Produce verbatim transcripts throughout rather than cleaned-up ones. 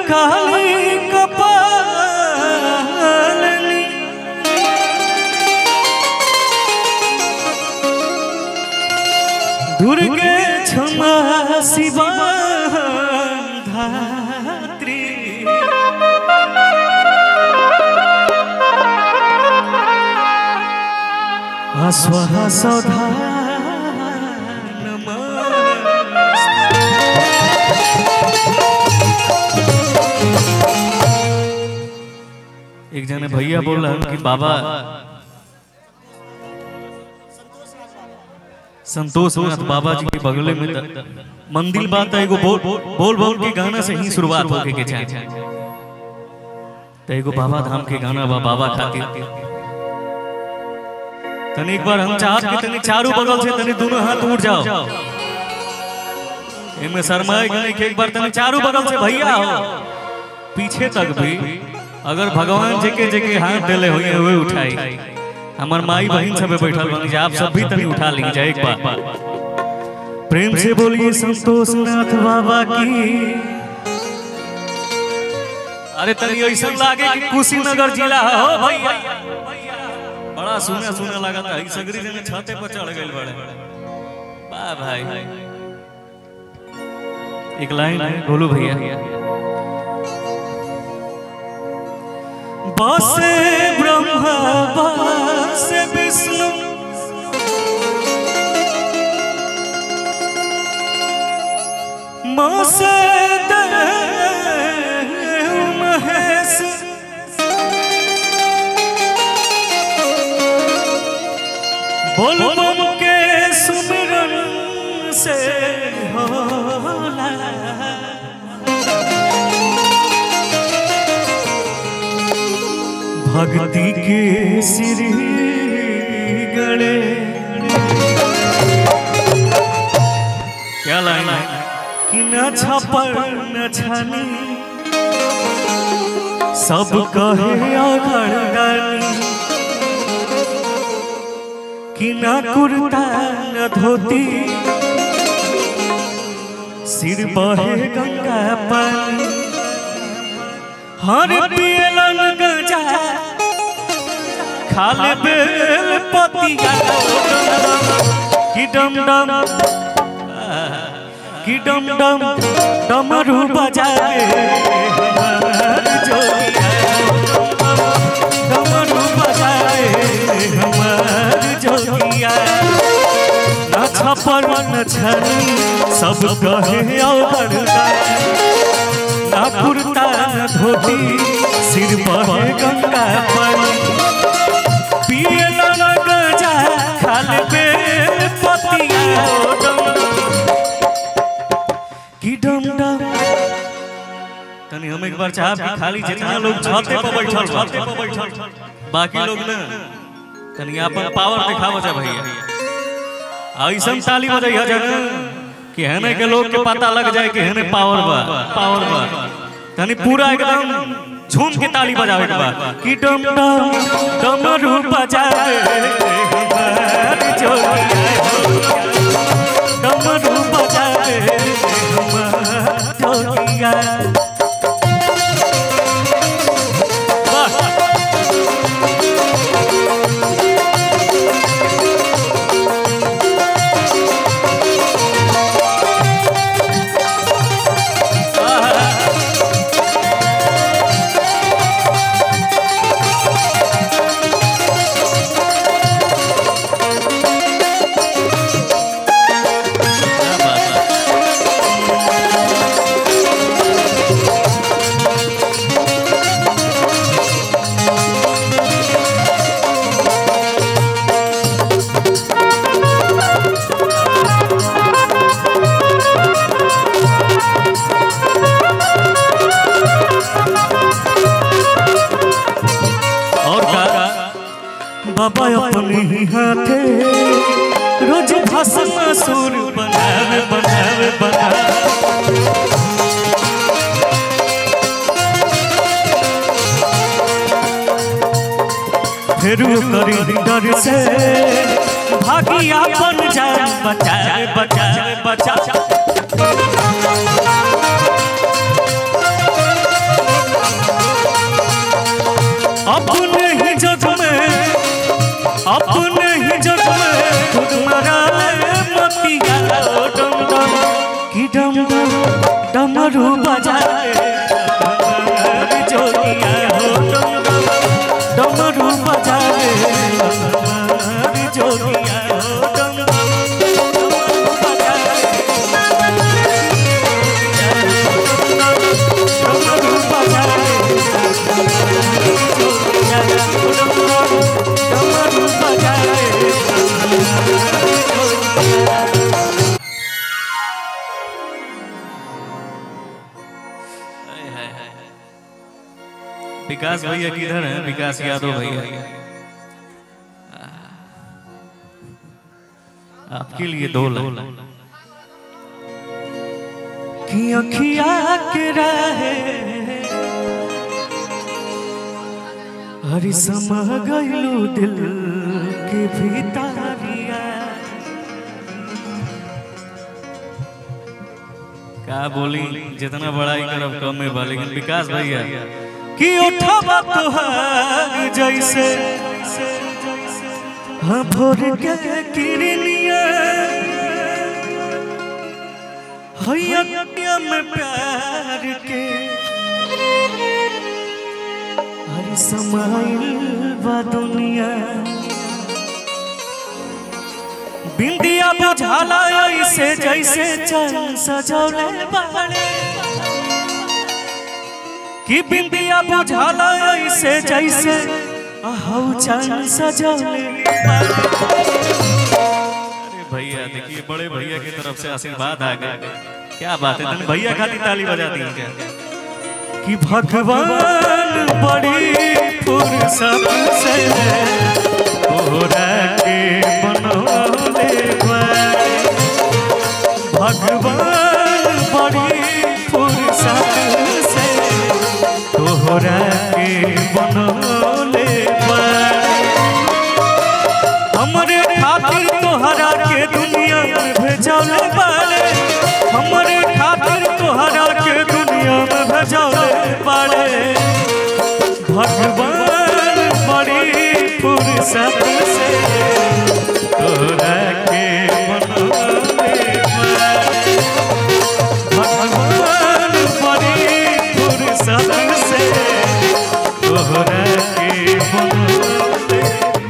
काली कपालनी दुर्गे क्षमा शिवा धात्री स्वाहा सौधा एक जने भैया बोल रहे कि बाबा संतोष नाथ बाबा जी के बगले में मंदिर बात है, एगो बोल बोल बोल के गाना से ही शुरुआत होके के चाहिए। तो एगो बाबा धाम के गाना बा बाबा खातिर तनी एक बार हम चाहत के तनी चारों बगल से तनी दोनों हाथ उठ जाओ। इनमें शर्माए गए कि एक बार तनी चारों बगल से भैया हो पीछे तक भी अगर भगवान जी के जगह हाथ डाले हुए हुए उठाई हमार माई बहन सब बैठल बनी आप सब भी तनी उठा लीजिए एक बार प्रेम से बोलिए संतोष नाथ बाबा की। अरे तनी ऐसा लागे कि कुशीनगर जिला हो भैया बड़ा सुना सुना लगा था सगरी जने छाते पर चढ़ गए बड़े वाह भाई। एक लाइन है गोलू भैया बसे ब्रह्मा बसे विष्णु मसे देव महेश बोल बम के सुमिरन से होला भक्ति के श्री गणे। क्या लाइन है कि न छपर न छानी सब कहे अघड़दानी कि न कुर्ता न धोती सिर बहे गंगा पानी हर पियलन गजा खाले बेल पतिया कि डम डम कि डम डम डमरू बजाए डमरू बजाए हमार जोगिया न छपर न छनी सब कहे ना कुर्ता न धोती सिर पर गंगा पानी पिए न गजा खाले बेल पतिया कि डम डम। तनी हम एक बार चाहब कि खाली जितना लोग छते पर बैठल छते पर बैठल बाकी लोग ना तनी अपन पावर दिखावो जा भैया ऐसा ताली बजाइया जगह कि हने के लोग के पता लग जाए कि हने पावर बा पावर बा तनी पूरा एकदम झूम के ताली बजावे के बा कि डम डम डमरू बजावे हमार जोगिया डमरू बजावे हमार जोगिया। बाबा अपने ही हाथे रोज भस्म सुर बनावे बनावे बनावे फिर करी डर से भागी अपन जान बचावे बचावे बचावे अपने ही जग में खुद मरा ले मोतिया डम डम की डम डम डमरू बजाए जोगिया हो डम डम डमरू बजाए जोगिया हो डम विकास भैया किधर है? विकास यादव भैया आपके लिए दो लाइन कि अखिया के रहे हरी समा गइलू दिल के भीतरिया। का बोली जितना बड़ाई करब कम में बा, लेकिन विकास भैया कि उठवा तोहार जैसे हाँ भोर के किरनिया हैया में प्यार के हर समाइल बा दुनिया। बिंदिया बुझाला ऐसे जैसे चल सजौले बाड़े कि बिंदिया बुझाला ऐसे जैसे आहू चल सजौले। अरे भैया देखिए बड़े भैया की तरफ से आशीर्वाद आ गया, क्या बात है। भैया खाली ताली बजा दी क्या कि भगवान बड़ी फुर्सत से तोहरा के बनौले भगवान बड़ी फुर्सत से तोहरा के बनौले हमरे खातिर तोहरा के दुनिया में भेजौले बाड़े हमरे खातिर तोहरा के दुनिया में भेजौले बाड़े। भगवान बड़ी फुर्सत से तोहरा के बनौले भगवान बड़ी फुर्सत से तोहरा के बनौले।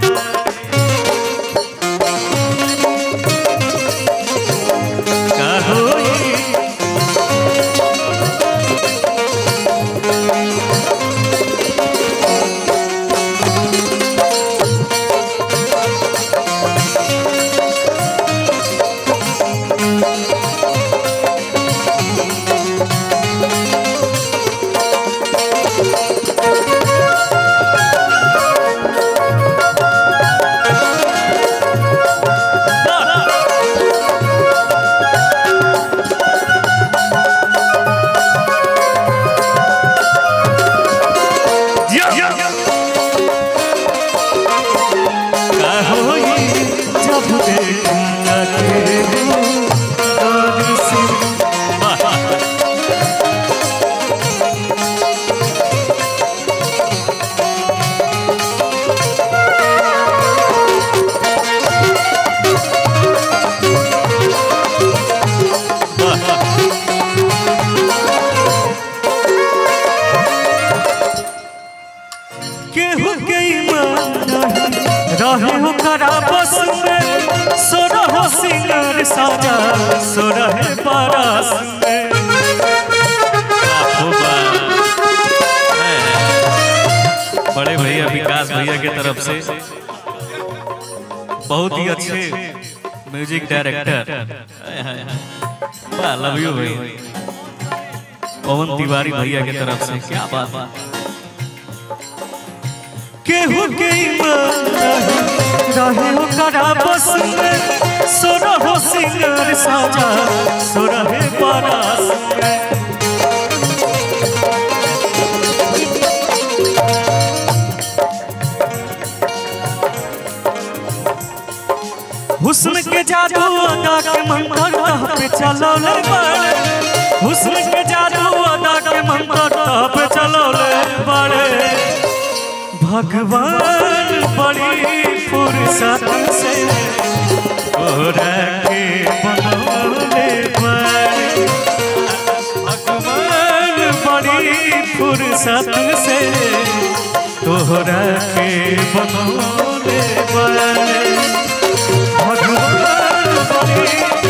रहे हो करा बस में सोरह सिंगर साजा सोरह बरस में। बड़े भैया विकास भैया की तरफ से बहुत ही अच्छे म्यूजिक डायरेक्टर लव यू भैया पवन तिवारी भैया की तरफ से, क्या बात। केहू के रहे हो करा बस में सोरह सिंगर साजा सोरह बरस में। हुस्न के जादू अदा के मंत्र पे चलौले बड़े हुस्न के जादू अदा के मंत्र पे चलौले बड़े। भगवान बड़ी फुर्सत से तोहरा के बनौले बारे भगवान बड़ी फुर्सत से तोहरा के बनौले बारे भगवान बड़ी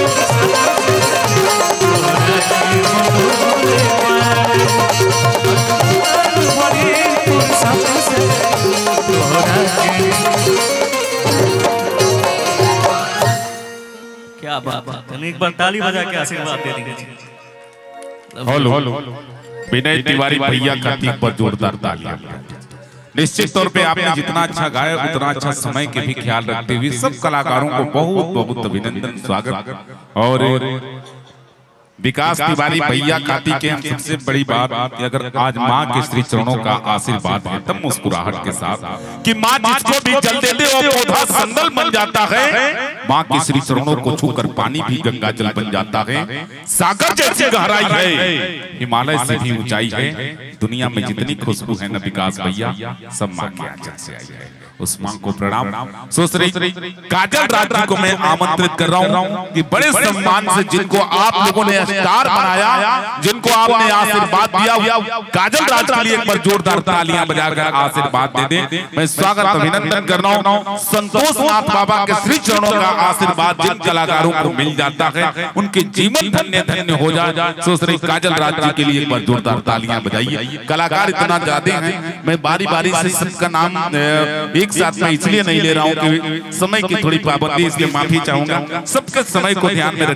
फुर्सत से तोहरा के क्या बात है। एक बार ताली बजा के आशीर्वाद दे दीजिए। हेलो विनय तिवारी भैया का टीम पर जोरदार तालियां। निश्चित तौर पे आपने जितना अच्छा गाया उतना अच्छा समय के भी ख्याल रखते हुए सब कलाकारों को बहुत बहुत अभिनंदन स्वागत। और विकास तिवारी भैया खाती के हम सबसे बड़ी बात अगर आज माँ के श्री चरणों का आशीर्वाद है तब मुस्कुराहट के साथ कि माँ जिसको भी जल देते वो पौधा संदल बन जाता है। माँ के श्री चरणों को छूकर पानी भी गंगा जल बन जाता है। सागर जैसी गहराई है, हिमालय से भी ऊंचाई है। दुनिया में जितनी खुशबू है ना विकास भैया सब माँ के आंचल से आई है। उस माँ को प्रणाम। सोचरी काजल राज जी को मैं आमंत्रित कर रहा हूँ कि बड़े सम्मान से जिनको आप लोगों ने स्टार बनाया, जिनको आपने आशीर्वाद दिया, काजल राज के लिए एक बार जोरदार तालियां बजाकर आशीर्वाद दे दें। मैं स्वागत अभिनंदन कर रहा हूँ। संतोष नाथ बाबा के श्री चरणों का आशीर्वाद जिन कलाकारों को मिल जाता है उनके जीवन धन्य धन्य हो जाए। सोचरी काजल राज जी के लिए एक बार जोरदार तालियां बजाइए। कलाकार इतना ज्यादा हैं, मैं बारी बारी से सबका नाम एक साथ में इसलिए नहीं ले रहा हूँ कि समय की थोड़ी पाबंदी, इसलिए माफी चाहूंगा। सबके समय को ध्यान में